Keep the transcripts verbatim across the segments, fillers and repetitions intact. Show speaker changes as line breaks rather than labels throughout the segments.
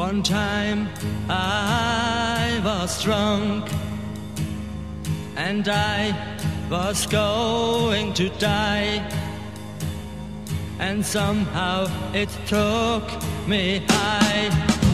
One time I was drunk and I was going to die, and somehow it took me high,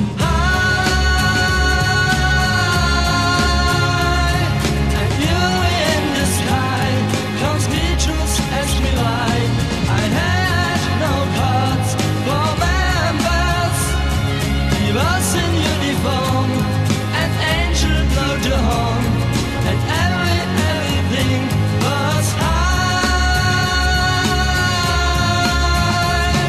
high, and you in the sky, comes me truth, ask me why. I had no cards for members, he was in uniform, an angel blowed the horn, and every, everything was high.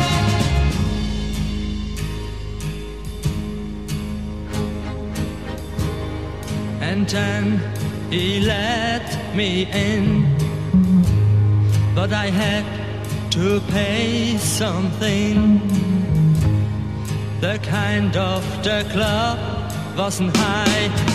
And then he let me in, but I had to pay something. The kind of the club wasn't high.